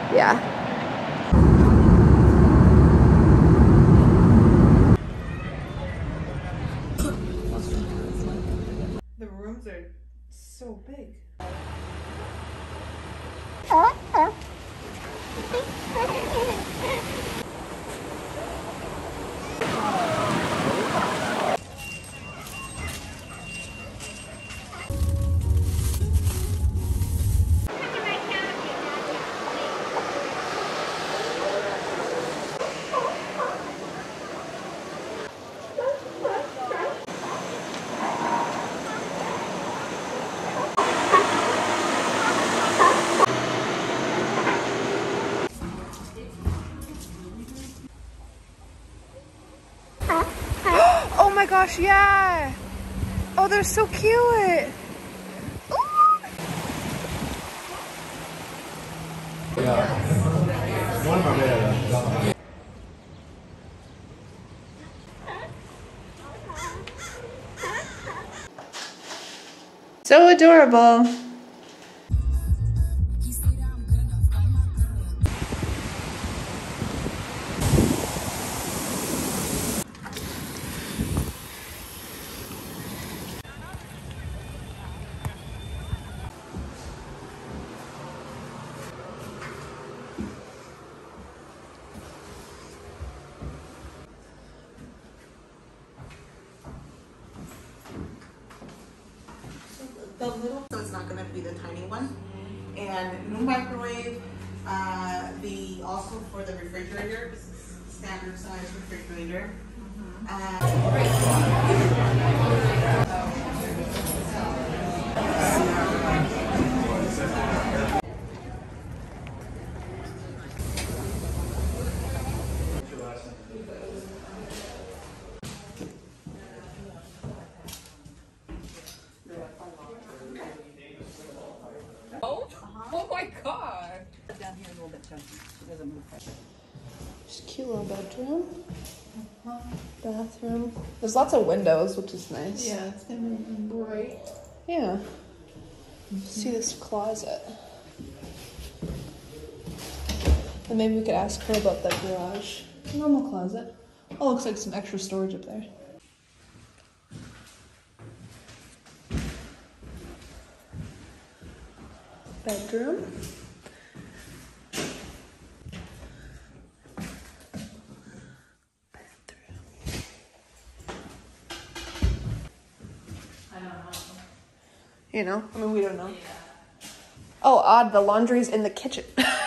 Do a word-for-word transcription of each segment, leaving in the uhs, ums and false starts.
Yeah. The rooms are so big. Oh my gosh, yeah! Oh, they're so cute! Ooh. Yeah. So adorable. The little, so it's not going to be the tiny one, and no microwave. Uh, the also for the refrigerator, this is standard size refrigerator. Mm-hmm. Oh, oh my god! Down here a little bit chunky. It doesn't move. Just a cute little bedroom. Uh-huh. Bathroom. There's lots of windows, which is nice. Yeah, it's gonna be bright. Yeah. Mm-hmm. See this closet. And maybe we could ask her about that garage. Normal closet. Oh, looks like some extra storage up there. Bedroom. Bathroom. I don't know. You know? I mean, we don't know. Yeah. Oh, odd. The laundry's in the kitchen.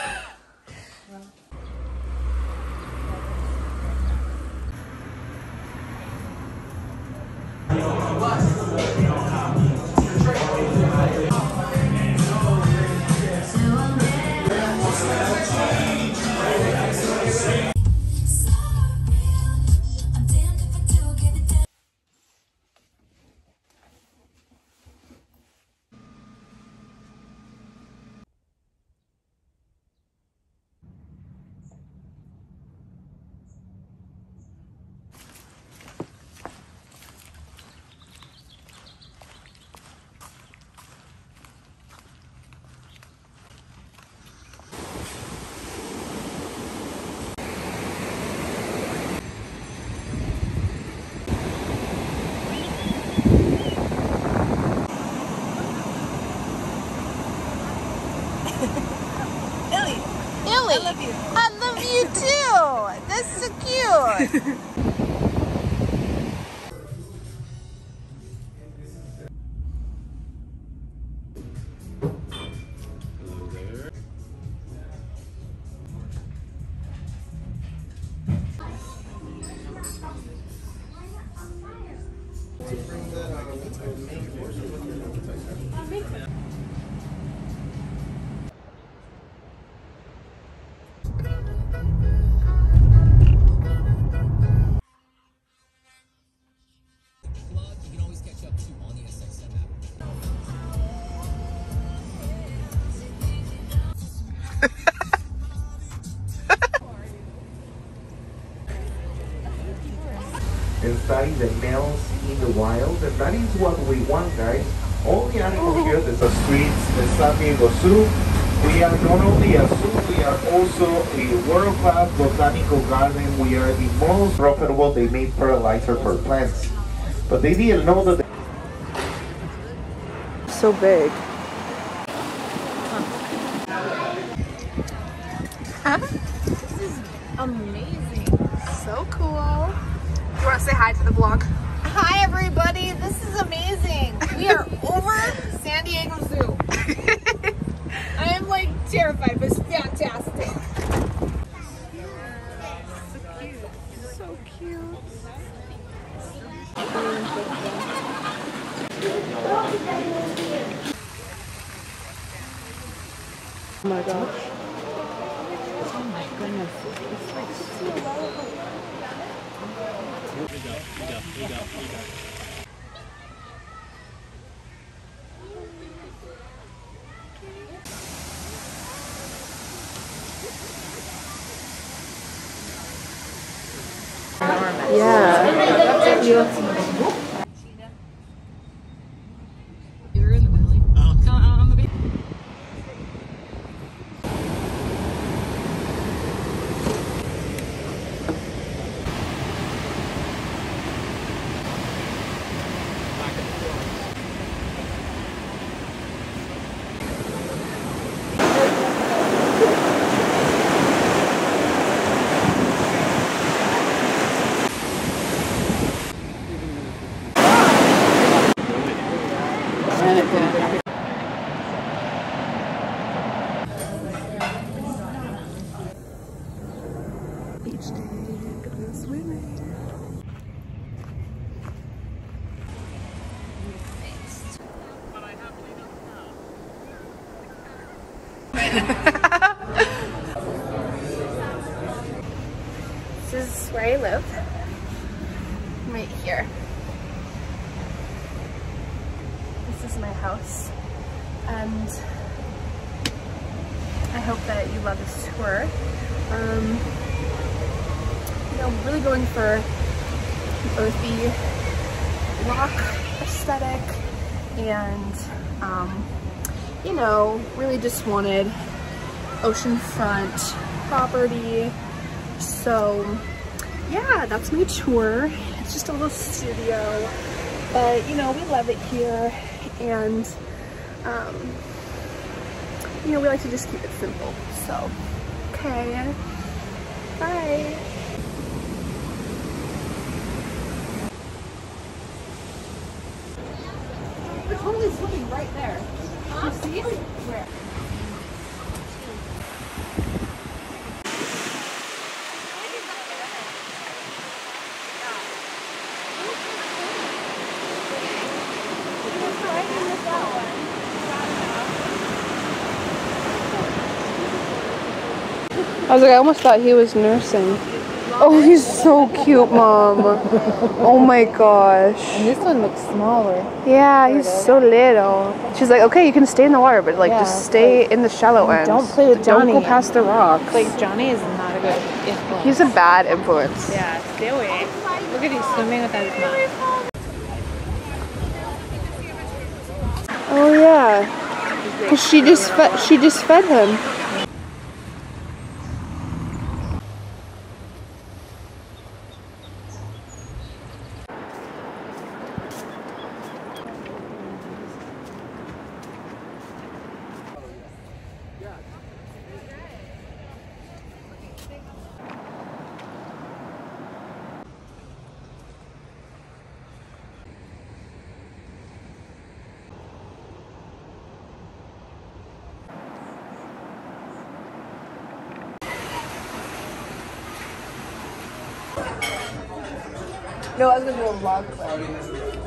I love you. I love you too. That's so cute. And study the males in the wild, and that is what we want, guys. All the animals here, there's the streets, the San Diego Zoo, We are not only a zoo, we are also a world-class botanical garden. We are the most profitable. They made fertilizer for plants. But they didn't know that. So big. This is amazing. So cool. You want to say hi to the vlog? Hi everybody, this is amazing. We are over San Diego Zoo. I am like terrified, but it's fantastic. So cute. Oh my gosh. Oh my goodness. It's like so low. Here we go, here we go, here we go, here we go. Yeah. You're in the belly. Oh, on the beach. Beach day, going swimming. This is where I live. Right here. This is my house. And I hope that you love this tour. Um, you know, really going for an earthy rock aesthetic, and um, you know, really just wanted oceanfront property. So yeah, that's my tour. It's just a little studio, but you know, we love it here, and um, you know, we like to just keep it simple. So okay, bye. We're totally swimming right there. Huh? You see it? Where? I was like, I almost thought he was nursing. Oh, he's so cute, Mom. Oh my gosh. And this one looks smaller. Yeah, he's so little. She's like, okay, you can stay in the water, but like, Yeah, just stay like, in the shallow end. don't play with Johnny. Don't go past the rocks. Like, Johnny is not a good influence. He's a bad influence. Yeah, stay away. Look at him swimming without his mouth. Oh yeah. Cause she just fed. She just fed him. No, I was gonna do a vlog clip.